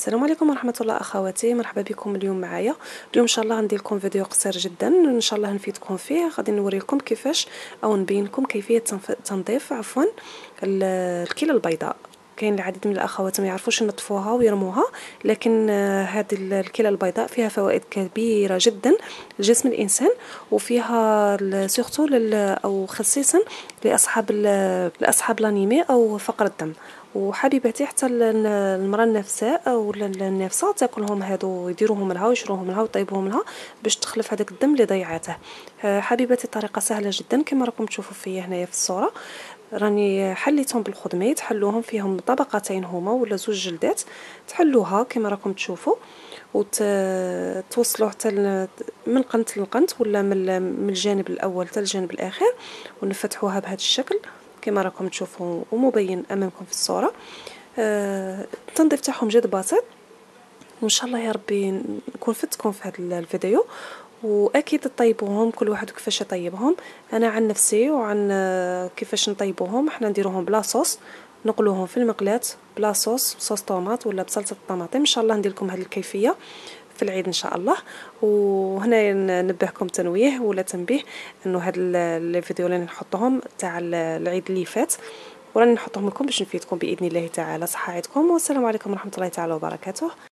السلام عليكم ورحمة الله أخواتي، مرحبا بكم اليوم معايا. اليوم إن شاء الله غندير لكم فيديو قصير جدا إن شاء الله نفيدكم فيه. غادي نوري لكم كيفاش أو نبين لكم كيفية تنظيف الكلى البيضاء. كاين العديد من الاخوات ما يعرفوش ينظفوها ويرموها، لكن هذه الكلى البيضاء فيها فوائد كبيره جدا لجسم الانسان، وفيها سورتو او خصيصا لاصحاب الانيمي او فقر الدم. وحبيباتي حتى المراه النفساء او النافسه تاكلهم هادو، يديروهم لها ويشروهم لها ويطيبوهم لها باش تخلف هذاك الدم اللي ضيعاته. حبيباتي الطريقه سهله جدا كما راكم تشوفوا فيا هنايا في الصوره. راني حليتهم بالخضمي، تحلوهم فيهم طبقتين هما ولا زوج جلدات، تحلوها كما راكم تشوفوا وتوصلوا حتى من قنت لقنت ولا من الجانب الاول حتى الجانب الاخر، ونفتحوها بهذا الشكل كما راكم تشوفوا ومبين امامكم في الصوره. التنظيف تاعهم جد بسيط، وان شاء الله يا ربي نكون فدتكم في هذا الفيديو. واكيد تطيبوهم كل واحد كيفاش يطيبهم. انا عن نفسي وعن كيفاش نطيبوهم، احنا نديروهم بلا صوص، نقلوهم في المقلاة بلا صوص طوماط ولا بصلصه الطماطم. ان شاء الله ندير لكم هذه الكيفيه في العيد ان شاء الله. وهنا ننبهكم تنويه ولا تنبيه انه هاد الفيديو اللي نحطهم تاع العيد اللي فات، وراني نحطهم لكم باش نفيدكم باذن الله تعالى. صحه عيدكم، والسلام عليكم ورحمه الله تعالى وبركاته.